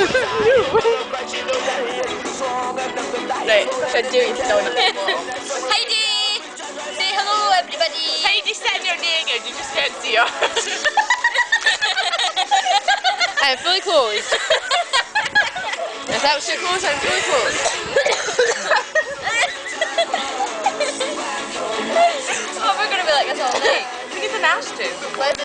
Right, should do it down. Heidi! Say hello, everybody! Heidi, stand your naked, you just can't see her. I'm fully clothed. Is that what you're clothed? I'm fully clothed. Oh, we're gonna be like this all night. We need an ash too.